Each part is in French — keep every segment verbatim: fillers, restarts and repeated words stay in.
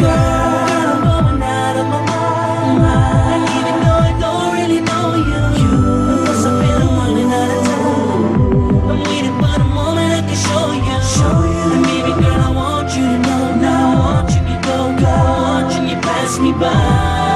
I'm going out of my mind. And even though I don't really know you, because I feel I'm running out of time. I'm waiting for the moment I can show you. Show you. And baby girl, I want you to know. Now I want you to go, go. I want you to pass me by.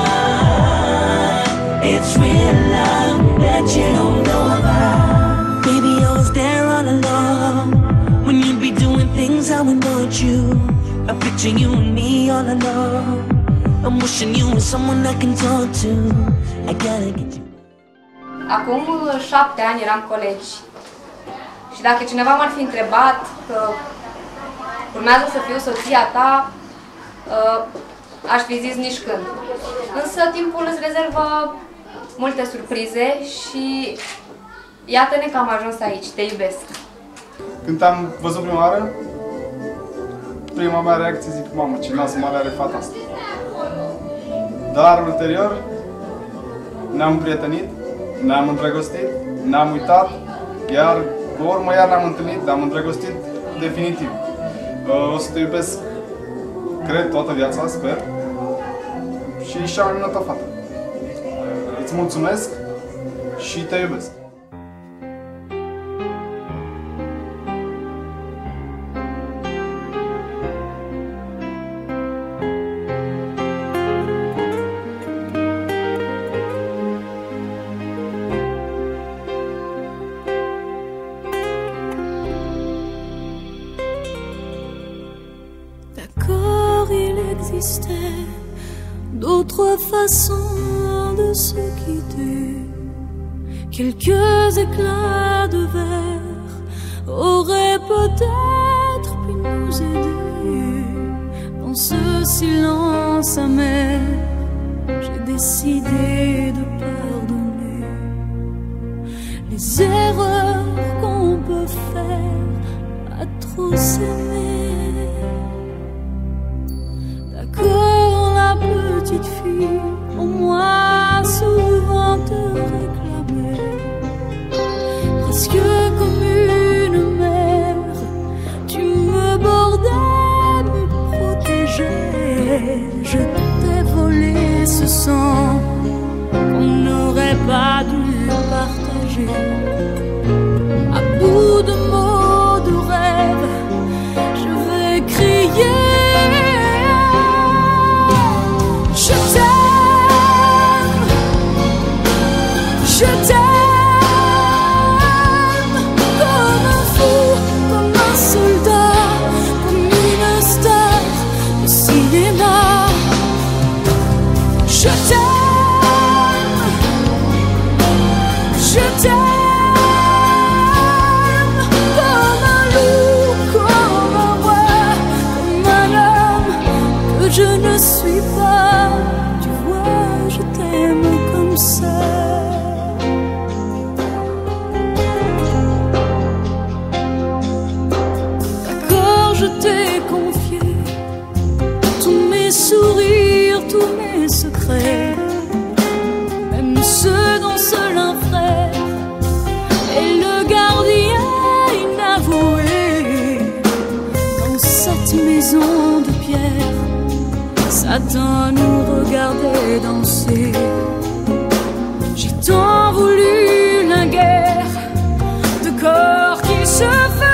It's real love that you don't know about. Baby, I was there all along when you'd be doing things I would want you. I picture you and me all alone. I'm wishing you were someone I can talk to. I gotta get you. Acum șapte ani eram colegi și dacă cineva m-ar fi întrebat că urmează să fiu soția ta, aș fi zis nici când. Însă timpul îți rezervă multe surprize și iată-ne că am ajuns aici, te iubesc. Când te-am văzut prima oară, prima mea reacție zic, mamă, ce nas mare are fata asta. Dar ulterior ne-am împrietenit, ne-am îndrăgostit, ne-am uitat, iar pe urmă iar ne-am întâlnit, ne-am îndrăgostit definitiv. O să te iubesc, cred, toată viața, sper. Și și-am minunată fată. Îți mulțumesc și te iubesc. D'accord, il existait d'autres façons de se quitter. Quelques éclats de verre auraient peut-être pu nous aider. Dans ce silence amer, j'ai décidé de pardonner les erreurs qu'on peut faire à trop s'aimer. D'accord, la petite fille, au moins souvent te réclamait, presque comme une mère, tu me bordais, me protégeais. Je t'ai volé ce sang qu'on n'aurait pas dû partager. À bout de mots, de rêves, je vais crier. Je t'aime, je t'aime, comme un fou, comme un soldat, comme une star de cinéma. Je t'aime, je t'aime, comme un loup, comme un roi, comme un homme que je ne suis pas. Je t'aime comme ça. D'accord, je t'ai confié tous mes sourires, tous mes secrets, même ceux dont seul un frère est le gardien inavoué. Dans cette maison de pierre, Satan nous regardait danser. J'ai tant voulu la guerre de corps qui se fait.